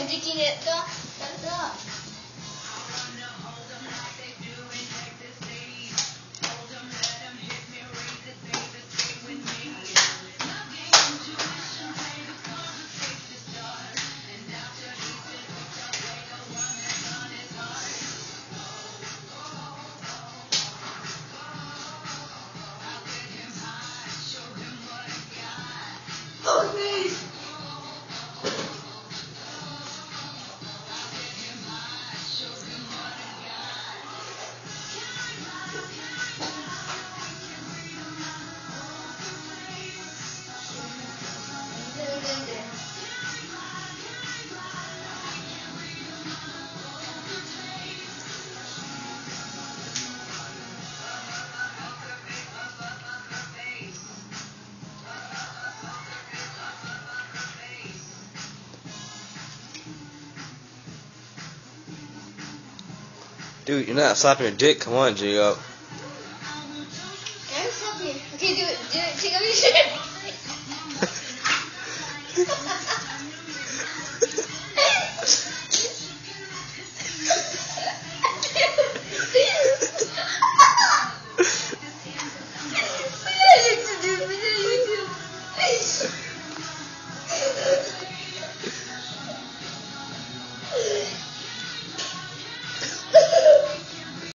bikin itu. Tuh. Dude, you're not slapping your dick. Come on, G up. I'm slapping. Okay, do it. Take off your shirt.